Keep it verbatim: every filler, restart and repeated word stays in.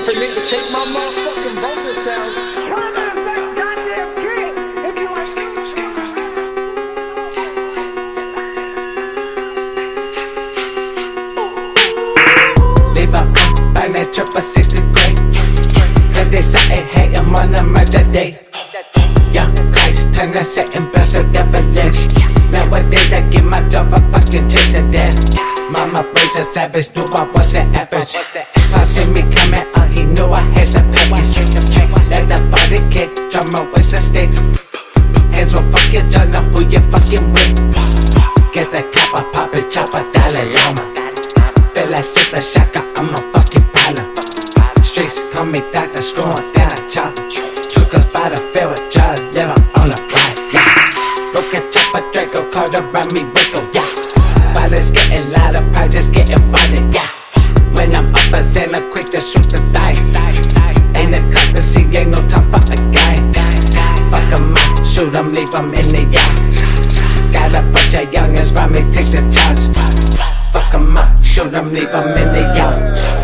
If a nigga take my motherfucking vocal sound, why not that goddamn kid? If you ain't skill, skill, skill. Leave up, bang that triple sixty grade. Cause they say I hate him on a murder day. Young Christ turn the setting best to devilish. Nowadays I give my job a fucking chase and dead. Mama raised a savage, knew I wasn't average. Passing me coming out, he knew I had the package. Let the body kick, drummer with the sticks. Hands will fuck you, you know who you fucking with. Get the kappa, pop it, chopper, Dalai Lama. Feel like sit the shaka, I'm a fucking problem. Streets call me doctor, screwing down a chop. Took us by the field with drugs, living on a ride, yeah. Look at chopper, Draco, called around me, Rico, yeah. Violence getting louder, practice getting bodied, yeah. When I'm up a Xana, quick to shoot the dice. Ain't a cop to see, ain't no time for a guy. Fuck 'em up, shoot 'em, leave 'em in the yard. Got a bunch of youngins round me, take the charge. Fuck 'em up, shoot 'em, leave 'em in the yard.